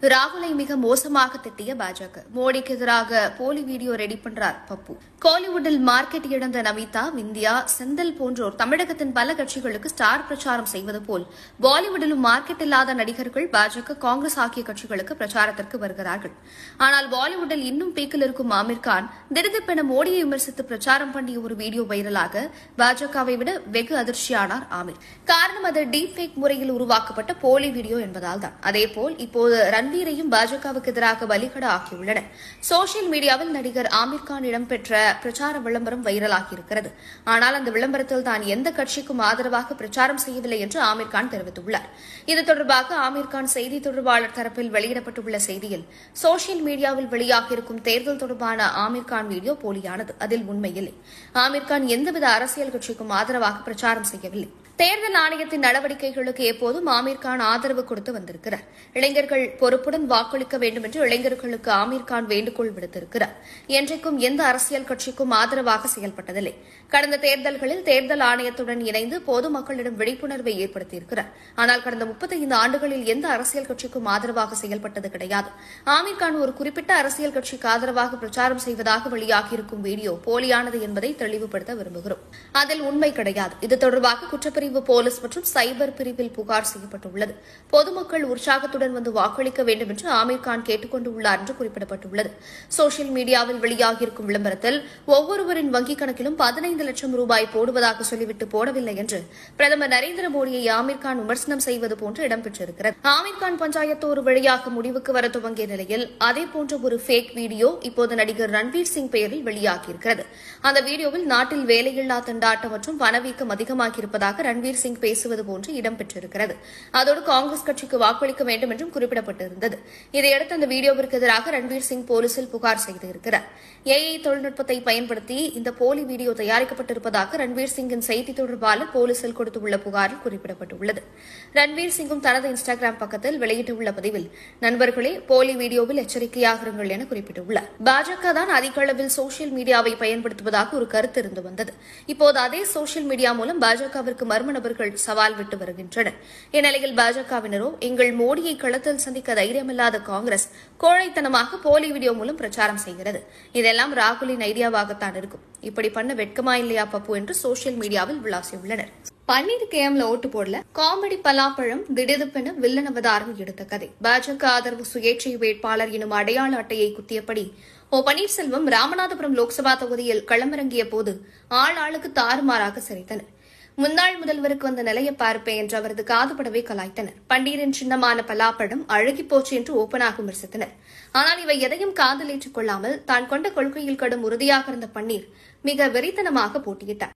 ராகுலை மிக மோசமாக திட்டிய பாஜக. மோடிக்கு எதிராக போலி வீடியோ ரெடி பண்றார் பப்பு. கோலிவுட்டில் மார்க்கெட் இழந்த நமிதா, விந்தியா, செந்தில் போன்றோர் தமிழகத்தின் பல கட்சிகளுக்கு ஸ்டார் பிரச்சாரம் செய்வது போல் பாலிவுட்டிலும் மார்க்கெட் இல்லாத நடிகர்கள் பாஜக, காங்கிரஸ் ஆகிய கட்சிகளுக்கு பிரச்சாரத்திற்கு வருகிறார்கள். ஆனால் பாலிவுட்டில் இன்னும் பீக்கில் இருக்கும் ஆமீர்கான் திடுதிப்பென மோடியை விமர்சித்து பிரச்சாரம் பண்ணிய ஒரு வீடியோ வைரலாக பாஜகவை விட வெகு அதிர்ச்சியானார் ஆமீர். காரணம், அது டீப் ஃபேக் முறையில் உருவாக்கப்பட்ட போலி வீடியோ என்பதால் தான். அதேபோல் இப்போது ரன்வீரையும் பாஜகவுக்கு எதிராக பலிகடா ஆக்கியுள்ளனர். சோசியல் மீடியாவில் நடிகர் ஆமீர்கான் இடம்பெற்ற பிரச்சார விளம்பரம் வைரலாகியிருக்கிறது. ஆனால் அந்த விளம்பரத்தில் தான் எந்த கட்சிக்கும் ஆதரவாக பிரச்சாரம் செய்யவில்லை என்று ஆமீர்கான் தெரிவித்துள்ளார். இது தொடர்பாக ஆமீர்கான் செய்தி தொடர்பாளர் தரப்பில் வெளியிடப்பட்டுள்ள செய்தியில், சோசியல் மீடியாவில் வெளியாகியிருக்கும் தேர்தல் தொடர்பான ஆமீர்கான் வீடியோ போலியானது. அதில் உண்மையில்லை. ஆமீர்கான் எந்தவித அரசியல் கட்சிக்கும் ஆதரவாக பிரச்சாரம் செய்யவில்லை. தேர்தல் ஆணையத்தின் நடவடிக்கைகளுக்கு எப்போதும் ஆமீர்கான் ஆதரவு கொடுத்து வந்திருக்கிறார். இளைஞர்கள் பொறுப்புடன் வாக்களிக்க வேண்டும் என்று இளைஞர்களுக்கு ஆமீர்கான் வேண்டுகோள் விடுத்திருக்கிறார். என்றைக்கும் எந்த அரசியல் கட்சிக்கும் ஆதரவாக செயல்பட்டதில்லை. கடந்த தேர்தல்களில் தேர்தல் ஆணையத்துடன் இணைந்து பொதுமக்களிடம் விழிப்புணர்வை ஏற்படுத்தியிருக்கிறார். ஆனால் கடந்த 35 ஆண்டுகளில் எந்த அரசியல் கட்சிக்கும் ஆதரவாக செயல்பட்டது கிடையாது. ஆமீர்கான் ஒரு குறிப்பிட்ட அரசியல் கட்சிக்கு ஆதரவாக பிரச்சாரம் செய்வதாக வெளியாகியிருக்கும் வீடியோ போலியானது என்பதை தெளிவுபடுத்த விரும்புகிறோம். அதில் உண்மை கிடையாது. இது தொடர்பாக குற்றப்பிரிவு போலீஸ் மற்றும் சைபர் பிரிவில் புகார் செய்யப்பட்டுள்ளது. பொதுமக்கள் உற்சாகத்துடன் வந்து வாக்களிக்க வேண்டும் என்று ஆமீர்கான் கேட்டுக் கொண்டுள்ளார் என்று குறிப்பிடப்பட்டுள்ளது. சோசியல் மீடியாவில் வெளியாகியிருக்கும் விளம்பரத்தில் ஒவ்வொருவரின் வங்கிக் கணக்கிலும் 15 லட்சம் ரூபாய் போடுவதாக சொல்லிவிட்டு போடவில்லை என்று பிரதமர் நரேந்திர மோடியை ஆமீர்கான் விமர்சனம் செய்வது போன்று இடம்பெற்றிருக்கிறது. ஆமீர்கான் பஞ்சாயத்து ஒரு வழியாக முடிவுக்கு வர துவங்கிய நிலையில் அதேபோன்ற ஒரு ஃபேக் வீடியோ இப்போது நடிகர் ரன்வீர் சிங் பெயரில் வெளியாகியிருக்கிறது. அந்த வீடியோவில் நாட்டில் வேலையில்லா திண்டாட்டம் மற்றும் பணவீக்கம் அதிகமாகியிருப்பதாக ரன்வீர் சிங் பேசுவது போன்று இடம்பெற்றிருக்கிறது. அதோடு காங்கிரஸ் கட்சிக்கு வாக்களிக்க வேண்டும் என்றும் குறிப்பிடப்பட்டிருந்தது. இதையடுத்து அந்த வீடியோவிற்கு எதிராக ரன்வீர் சிங் போலீசில் புகார் செய்திருக்கிறார். ஏஐ தொழில்நுட்பத்தை பயன்படுத்தி இந்த போலி வீடியோ தயாரிக்கப்பட்டிருப்பதாக ரன்வீர் சிங்கின் செய்தி தொடர்பாளர் போலீசில் கொடுத்துள்ள புகாரில் குறிப்பிடப்பட்டுள்ளது. ரன்வீர் சிங்கும் தனது இன்ஸ்டாகிராம் பக்கத்தில் வெளியிட்டுள்ள பதிவில், நண்பர்களே, போலி வீடியோவில் எச்சரிக்கையாக இருங்கள் என குறிப்பிட்டுள்ளார். பாஜக தான் அதிக அளவில் சோசியல் மீடியாவை பயன்படுத்துவதாக ஒரு கருத்து இருந்து வந்தது. இப்போது அதே சோசியல் மீடியா மூலம் பாஜகவிற்கு மர்ம நபர்கள் சவால் விட்டு வருகின்றனர். இந்நிலையில் பாஜகவினரோ, எங்கள் மோடியை களத்தில் சந்திக்க தைரியமில்லாத காங்கிரஸ் கோழைத்தனமாக போலி வீடியோ மூலம் பிரச்சாரம் செய்கிறது. இதெல்லாம் ராகுலின் ஐடியாவாகத்தான் இருக்கும். இப்படி பண்ண வெட்கமா இல்லையா பப்பு என்று சோசியல் மீடியாவில் விளாசியுள்ளனர். பன்னீர் கேம்ல ஓட்டு போடல, காமெடி பலாப்பழம் திடீரென வில்லன் அவதாரம் எடுத்த கதை. பாஜக ஆதரவு சுயேட்சை வேட்பாளர் எனும் அடையாள அட்டையை குத்தியபடி பன்னீர்செல்வம் ராமநாதபுரம் லோக்சபா தொகுதியில் களமிறங்கிய போது ஆளுக்கு தாறுமாறாக சிரித்தனர். முன்னாள் முதல்வருக்கு வந்த நிலையை பார்ப்பேன் என்று அவரது காதுபடவே கலாய்த்தனர். பன்னீரின் சின்னமான பலாப்பழம் அழுகிப்போச்சு என்று ஓப்பனாக விமர்சித்தனர். ஆனால் இவை எதையும் காதல் ஏற்றுக் கொள்ளாமல் தான் கொண்ட கொள்கையில் கடும் உறுதியாக இருந்த பன்னீர் மிக வெறித்தனமாக போட்டியிட்டார்.